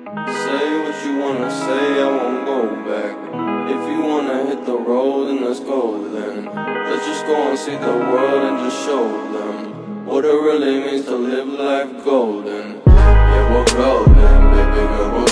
Say what you wanna say, I won't go back. If you wanna hit the road, then let's go then. Let's just go and see the world and just show them what it really means to live life golden. Yeah, we're golden, baby girl, we're